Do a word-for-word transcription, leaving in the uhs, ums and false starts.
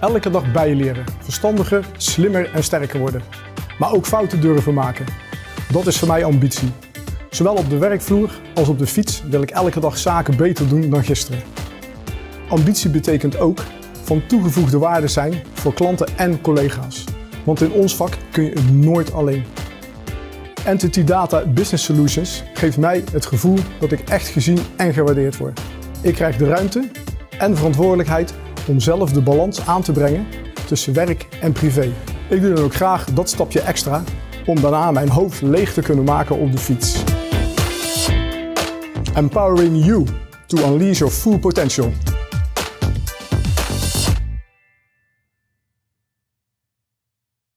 Elke dag bijleren, verstandiger, slimmer en sterker worden. Maar ook fouten durven maken. Dat is voor mij ambitie. Zowel op de werkvloer als op de fiets wil ik elke dag zaken beter doen dan gisteren. Ambitie betekent ook van toegevoegde waarde zijn voor klanten en collega's. Want in ons vak kun je het nooit alleen. Entity Data Business Solutions geeft mij het gevoel dat ik echt gezien en gewaardeerd word. Ik krijg de ruimte en verantwoordelijkheid om zelf de balans aan te brengen tussen werk en privé. Ik doe dan ook graag dat stapje extra om daarna mijn hoofd leeg te kunnen maken op de fiets. Empowering you to unleash your full potential.